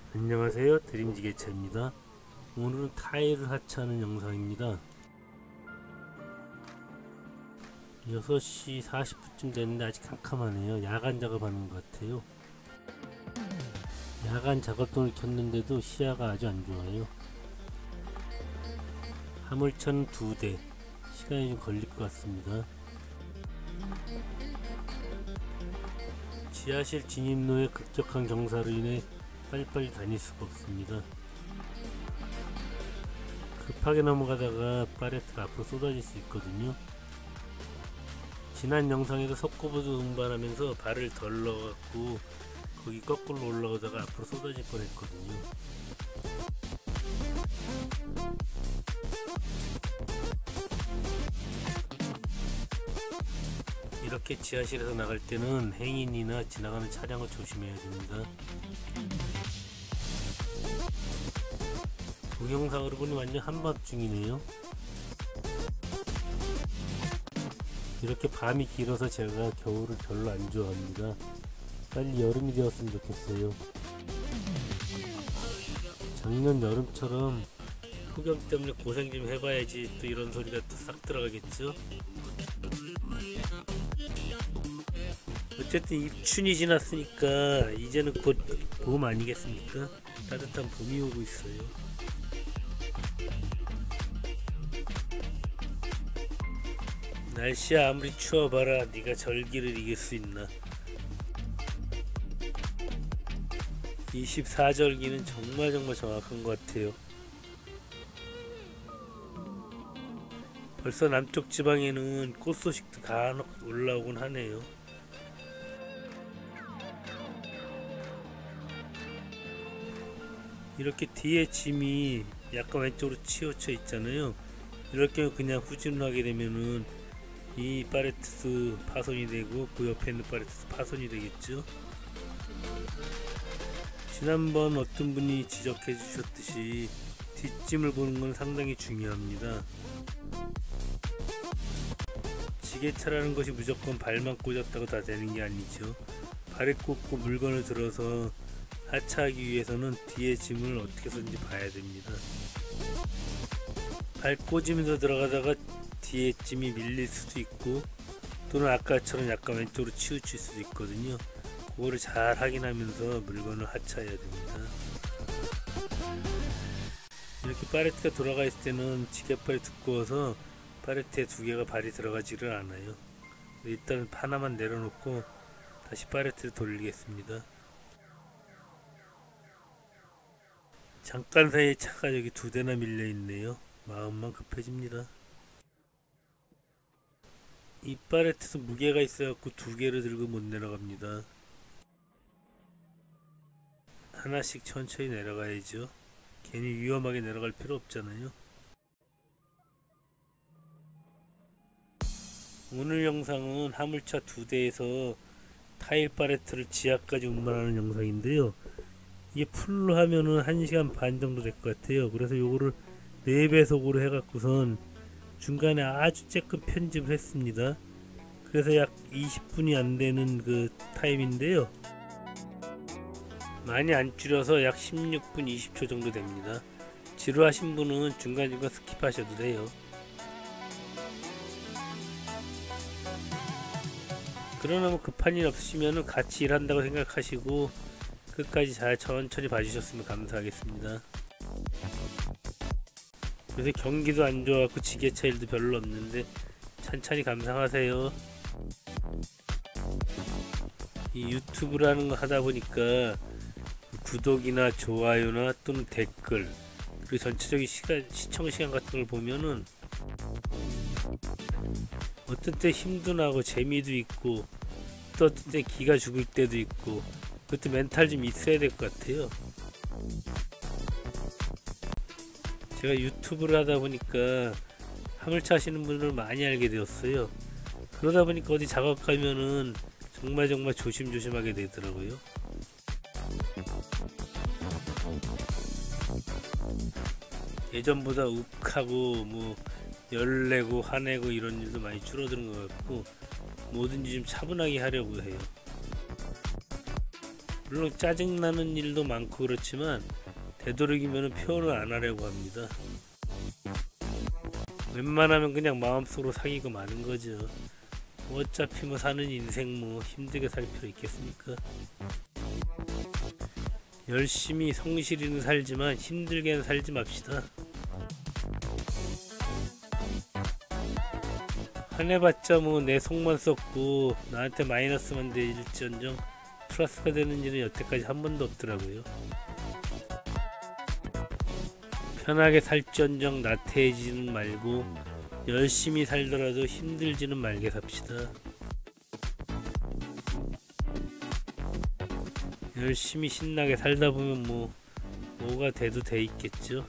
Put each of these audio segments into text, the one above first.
안녕하세요, 드림지게차입니다. 오늘은 타일을 하차하는 영상입니다. 6시 40분쯤 됐는데 아직 캄캄하네요. 야간 작업하는 것 같아요. 야간 작업등을 켰는데도 시야가 아주 안 좋아요. 화물차는 2대, 시간이 좀 걸릴 것 같습니다. 지하실 진입로의 급격한 경사로 인해 빨리빨리 다닐 수가 없습니다. 급하게 넘어가다가 파레트가 앞으로 쏟아질 수 있거든요. 지난 영상에서 석고보드 운반하면서 발을 덜 넣어갖고 거기 거꾸로 올라오다가 앞으로 쏟아질 뻔했거든요. 이렇게 지하실에서 나갈 때는 행인이나 지나가는 차량을 조심해야 됩니다. 동영상으로 보니 완전 한밤중이네요. 이렇게 밤이 길어서 제가 겨울을 별로 안 좋아합니다. 빨리 여름이 되었으면 좋겠어요. 작년 여름처럼 폭염 때문에 고생 좀 해봐야지 또 이런 소리가 또 싹 들어가겠죠. 어쨌든 입춘이 지났으니까 이제는 곧 봄 아니겠습니까? 따뜻한 봄이 오고 있어요. 날씨야 아무리 추워봐라 네가 절기를 이길 수 있나. 24절기는 정말 정확한 것 같아요. 벌써 남쪽 지방에는 꽃 소식도 간혹 올라오곤 하네요. 이렇게 뒤에 짐이 약간 왼쪽으로 치우쳐 있잖아요. 이럴 경우 그냥 후진하게 되면은 이 파레트도 파손이 되고 그 옆에 있는 파레트도 파손이 되겠죠. 지난번 어떤 분이 지적해 주셨듯이 뒷짐을 보는 건 상당히 중요합니다. 지게차라는 것이 무조건 발만 꽂았다고 다 되는 게 아니죠. 발을 꽂고 물건을 들어서 하차하기 위해서는 뒤에 짐을 어떻게든지 봐야 됩니다. 발 꽂으면서 들어가다가 뒤에 짐이 밀릴 수도 있고 또는 아까처럼 약간 왼쪽으로 치우칠 수도 있거든요. 그거를 잘 확인하면서 물건을 하차해야 됩니다. 이렇게 파레트가 돌아가 있을 때는 지게발이 두꺼워서 파레트에 두 개가 발이 들어가지를 않아요. 일단 하나만 내려놓고 다시 파레트를 돌리겠습니다. 잠깐 사이에 차가 여기 2대나 밀려 있네요. 마음만 급해집니다. 이 파레트도 무게가 있어갖고 2개를 들고 못 내려갑니다. 하나씩 천천히 내려가야죠. 괜히 위험하게 내려갈 필요 없잖아요. 오늘 영상은 화물차 2대에서 타일 파레트를 지하까지 운반하는 영상인데요. 이게 풀로 하면은 1시간 반 정도 될 것 같아요. 그래서 요거를 4배속으로 해갖고선 중간에 아주 쬐끔 편집을 했습니다. 그래서 약 20분이 안 되는 그 타임인데요. 많이 안 줄여서 약 16분 20초 정도 됩니다. 지루하신 분은 중간중간 스킵하셔도 돼요. 그러나 뭐 급한 일 없으시면 같이 일한다고 생각하시고 끝까지 잘 천천히 봐주셨으면 감사하겠습니다. 요새 경기도 안 좋아갖고 지게차 일도 별로 없는데 천천히 감상하세요. 이 유튜브라는 거 하다 보니까 구독이나 좋아요나 또는 댓글 그리고 전체적인 시청 시간 같은 걸 보면은 어떤 때 힘도 나고 재미도 있고 또 어떤 때 기가 죽을 때도 있고 그때 멘탈 좀 있어야 될 것 같아요. 제가 유튜브를 하다 보니까 화물차 하시는 분을 많이 알게 되었어요. 그러다 보니까 어디 작업 가면은 정말 조심조심하게 되더라고요. 예전보다 욱하고 뭐 열내고 화내고 이런 일도 많이 줄어드는 것 같고 뭐든지 좀 차분하게 하려고 해요. 물론 짜증나는 일도 많고 그렇지만 되도록이면 표현을 안 하려고 합니다. 웬만하면 그냥 마음속으로 사귀고 마는 거죠. 어차피 뭐 사는 인생 뭐 힘들게 살 필요 있겠습니까? 열심히 성실히는 살지만 힘들게는 살지 맙시다. 화내봤자 뭐 내 속만 썩고 나한테 마이너스만 될지언정 플러스가 되는 일은 여태까지 한 번도 없더라고요. 편하게 살지언정 나태해지는 말고 열심히 살더라도 힘들지는 말게 삽시다. 열심히 신나게 살다 보면 뭐가 돼도 돼 있겠죠.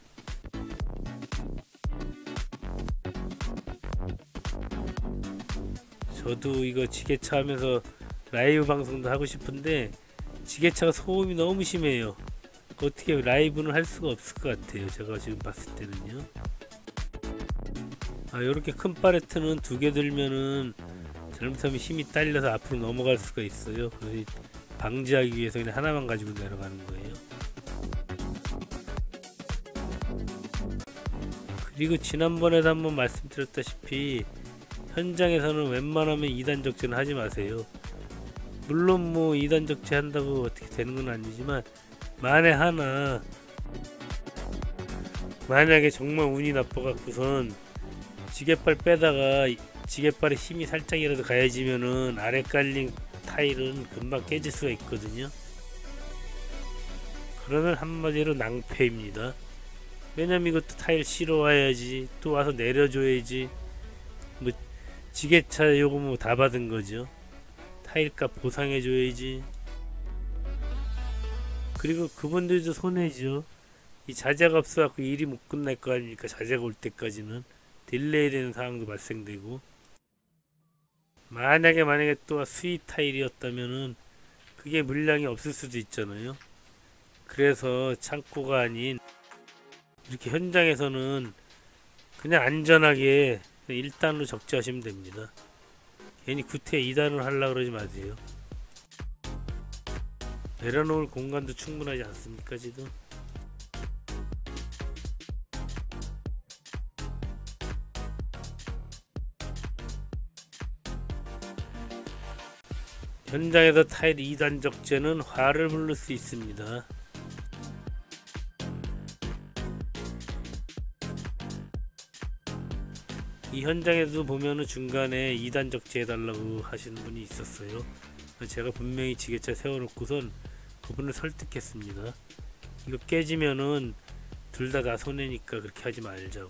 저도 이거 지게차 하면서 라이브 방송도 하고 싶은데 지게차가 소음이 너무 심해요. 어떻게 라이브는 할 수가 없을 것 같아요. 제가 지금 봤을 때는요. 요렇게 큰 팔레트는 두 개 들면은 잘못하면 힘이 딸려서 앞으로 넘어갈 수가 있어요. 그래서 방지하기 위해서 그냥 하나만 가지고 내려가는 거예요. 그리고 지난번에도 한번 말씀드렸다시피 현장에서는 웬만하면 2단 적재는 하지 마세요. 물론 뭐 2단 적재 한다고 어떻게 되는 건 아니지만 만약에 정말 운이 나빠갖고선 지게발 빼다가 지게발에 힘이 살짝이라도 가해지면은 아래 깔린 타일은 금방 깨질 수가 있거든요. 그러면 한마디로 낭패입니다. 왜냐면 이것도 타일 실어 와야지, 또 와서 내려줘야지, 뭐 지게차 요거 뭐 다 받은 거죠. 타일값 보상해 줘야지. 그리고 그분들도 손해죠. 이 자재가 없어갖고 일이 못 끝날 거 아닙니까? 자재가 올 때까지는 딜레이 되는 상황도 발생되고, 만약에 또 수입 타일이었다면은 그게 물량이 없을 수도 있잖아요. 그래서 창고가 아닌 이렇게 현장에서는 그냥 안전하게 1단으로 적재하시면 됩니다. 괜히 구태 2단을 하려고 그러지 마세요. 내려놓을 공간도 충분하지 않습니까 지금? 현장에서 타일 2단 적재는 화를 부를 수 있습니다. 이 현장에도 보면은 중간에 2단 적재 해달라고 하시는 분이 있었어요. 제가 분명히 지게차 세워놓고선 그분을 설득했습니다. 이거 깨지면은 둘 다 손해니까 그렇게 하지 말자고.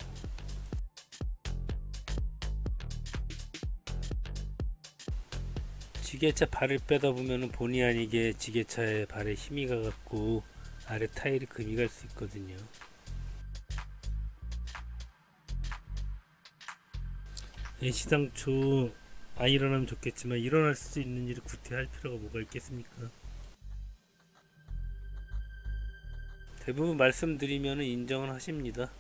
지게차 발을 빼다 보면은 본의 아니게 지게차에 발에 힘이 가갖고 아래 타일이 금이 갈 수 있거든요. 애시당초 안 일어나면 좋겠지만 일어날 수 있는 일을 구태할 필요가 뭐가 있겠습니까? 대부분 말씀드리면 인정을 하십니다.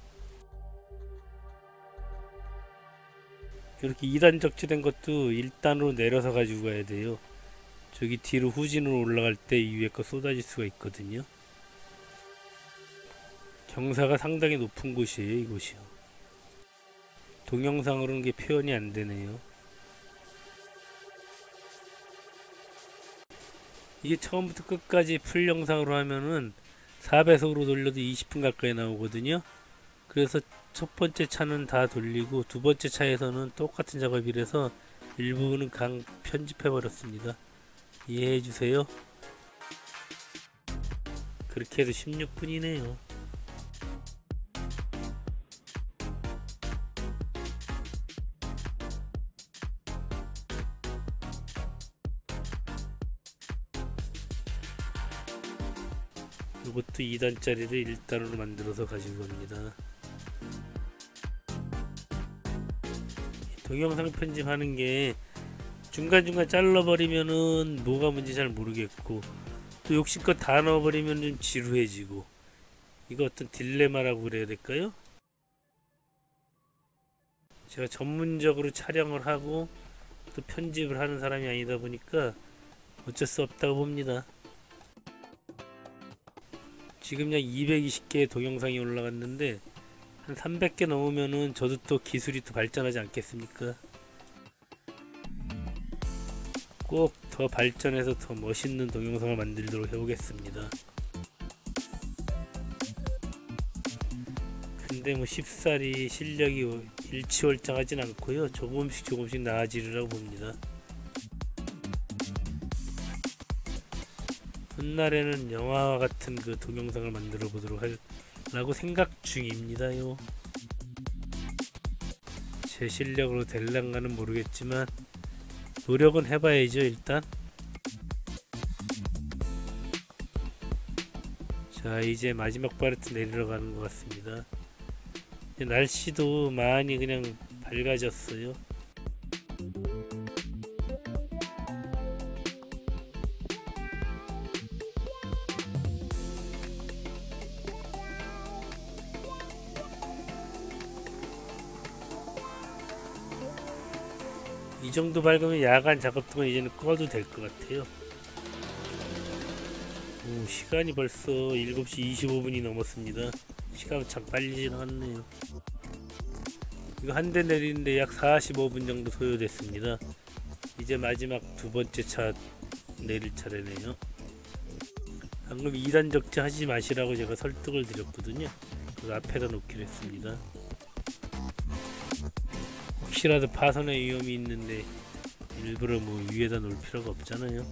이렇게 2단 적재된 것도 1단으로 내려서 가지고 가야 돼요. 저기 뒤로 후진으로 올라갈 때 이 위에 거 쏟아질 수가 있거든요. 경사가 상당히 높은 곳이에요, 이곳이요. 동영상으로는 게 표현이 안 되네요. 이게 처음부터 끝까지 풀 영상으로 하면은 4배속으로 돌려도 20분 가까이 나오거든요. 그래서 첫 번째 차는 다 돌리고 두 번째 차에서는 똑같은 작업이라서 일부분은 강 편집해 버렸습니다. 이해해 주세요. 그렇게 해도 16분이네요. 이것도 2단짜리를 1단으로 만들어서 가지고 갑니다. 동영상 편집하는 게 중간중간 잘라버리면은 뭐가 뭔지 잘 모르겠고, 또 욕심껏 다 넣어버리면 좀 지루해지고, 이거 어떤 딜레마라고 그래야 될까요? 제가 전문적으로 촬영을 하고 또 편집을 하는 사람이 아니다 보니까 어쩔 수 없다고 봅니다. 지금 약 220개의 동영상이 올라갔는데 한 300개 넘으면은 저도 또 기술이 또 발전하지 않겠습니까? 꼭 더 발전해서 더 멋있는 동영상을 만들도록 해보겠습니다. 근데 뭐 쉽사리 실력이 일치월장하진 않고요, 조금씩 나아지리라고 봅니다. 훗날에는 영화와 같은 그 동영상을 만들어 보도록 하려고 생각 중입니다요. 제 실력으로 될랑가는 모르겠지만 노력은 해봐야죠. 일단 자, 이제 마지막 바레트 내리러 가는 것 같습니다. 날씨도 많이 그냥 밝아졌어요. 이 정도 밝으면 야간 작업 동안 이제는 꺼도 될 것 같아요. 오, 시간이 벌써 7시 25분이 넘었습니다. 시간 참 빨리 지나갔네요. 이거 한 대 내리는데 약 45분 정도 소요됐습니다. 이제 마지막 두 번째 차 내릴 차례네요. 방금 2단 적재 하지 마시라고 제가 설득을 드렸거든요. 그 앞에다 놓기로 했습니다. 혹시라도 파손의 위험이 있는데 일부러 뭐 위에다 놓을 필요가 없잖아요.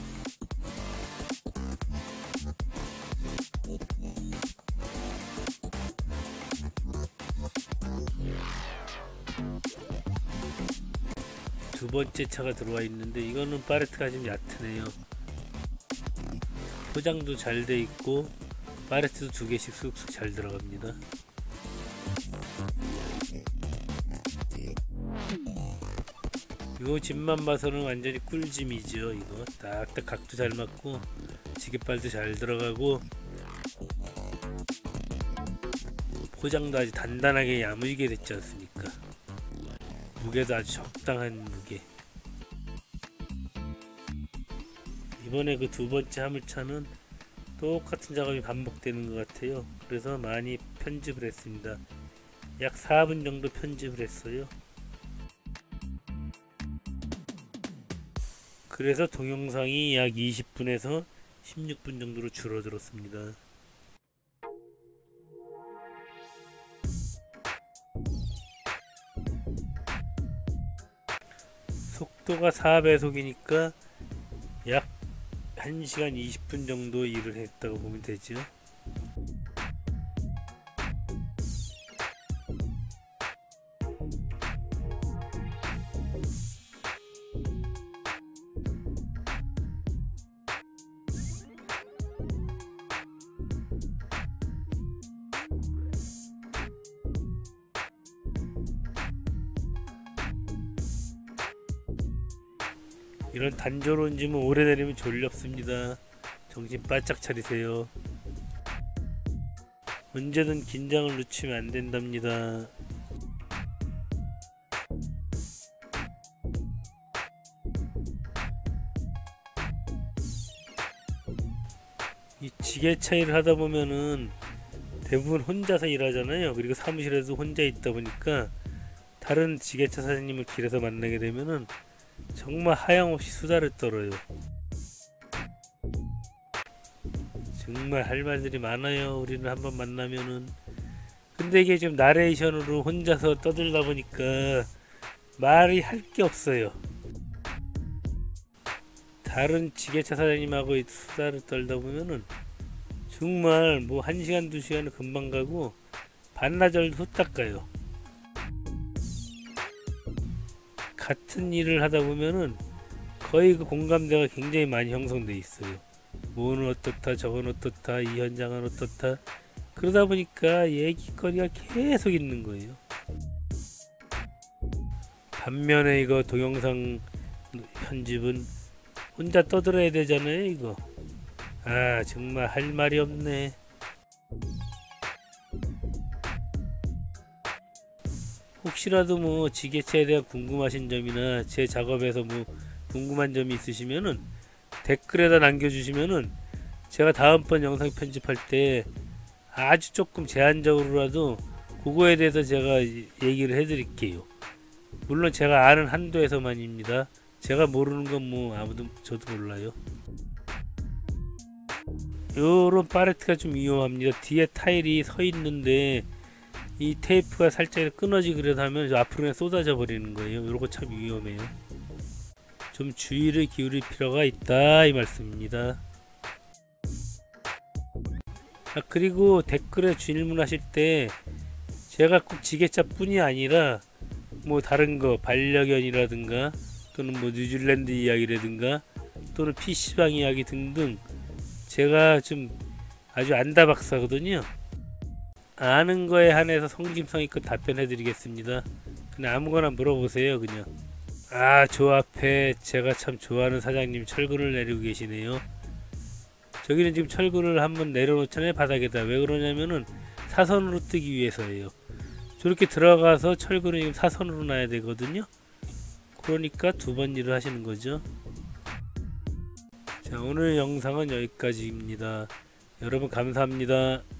두 번째 차가 들어와 있는데 이거는 파레트가 좀 얕으네요. 포장도 잘 돼 있고 파레트도 두 개씩 쑥쑥 잘 들어갑니다. 이거 집만 봐서는 완전히 꿀짐이죠. 이거 딱딱 각도 잘 맞고 지게발도 잘 들어가고 포장도 아주 단단하게 야무지게 됐지 않습니까? 무게도 아주 적당한 무게. 이번에 그 두 번째 화물차는 똑같은 작업이 반복되는 것 같아요. 그래서 많이 편집을 했습니다. 약 4분 정도 편집을 했어요. 그래서 동영상이 약 20분에서 16분 정도로 줄어들었습니다. 속도가 4배속이니까 약 1시간 20분 정도 일을 했다고 보면 되죠. 이런 단조로운 짐은 오래 다니면 졸렵습니다. 정신 바짝 차리세요. 언제든 긴장을 늦추면 안 된답니다. 이 지게차 일을 하다 보면은 대부분 혼자서 일하잖아요. 그리고 사무실에도 혼자 있다 보니까 다른 지게차 사장님을 길에서 만나게 되면은 정말 하염없이 수다를 떨어요. 정말 할 말들이 많아요. 우리는 한번 만나면은. 근데 이게 지금 나레이션으로 혼자서 떠들다 보니까 말이 할 게 없어요. 다른 지게차 사장님하고 수다를 떨다 보면은 정말 뭐 1시간 2시간은 금방 가고 반나절도 후딱 가요. 같은 일을 하다 보면은 거의 그 공감대가 굉장히 많이 형성돼 있어요. 뭐는 어떻다, 저건 어떻다, 이 현장은 어떻다. 그러다 보니까 얘기거리가 계속 있는 거예요. 반면에 이거 동영상 편집은 혼자 떠들어야 되잖아요. 이거 아 정말 할 말이 없네. 혹시라도 뭐 지게차에 대한 궁금하신 점이나 제 작업에서 뭐 궁금한 점이 있으시면은 댓글에다 남겨주시면은 제가 다음번 영상 편집할 때 아주 조금 제한적으로라도 그거에 대해서 제가 얘기를 해드릴게요. 물론 제가 아는 한도에서만입니다. 제가 모르는 건 뭐 아무도 저도 몰라요. 요런 팔레트가 좀 위험합니다. 뒤에 타일이 서 있는데 이 테이프가 살짝 끊어지기라도 하면 앞으로 그냥 쏟아져 버리는 거예요. 요거 참 위험해요. 좀 주의를 기울일 필요가 있다 이 말씀입니다. 그리고 댓글에 질문하실 때 제가 꼭 지게차 뿐이 아니라 뭐 다른 거 반려견이라든가 또는 뭐 뉴질랜드 이야기라든가 또는 PC방 이야기 등등 제가 좀 아주 안다박사거든요. 아는 거에 한해서 성심성의껏 답변해 드리겠습니다. 그냥 아무거나 물어보세요. 그냥. 저 앞에 제가 참 좋아하는 사장님 철근을 내리고 계시네요. 저기는 지금 철근을 한번 내려놓잖아요. 바닥에다. 왜 그러냐면은 사선으로 뜨기 위해서예요. 저렇게 들어가서 철근을 지금 사선으로 놔야 되거든요. 그러니까 두 번 일을 하시는 거죠. 자, 오늘 영상은 여기까지입니다. 여러분 감사합니다.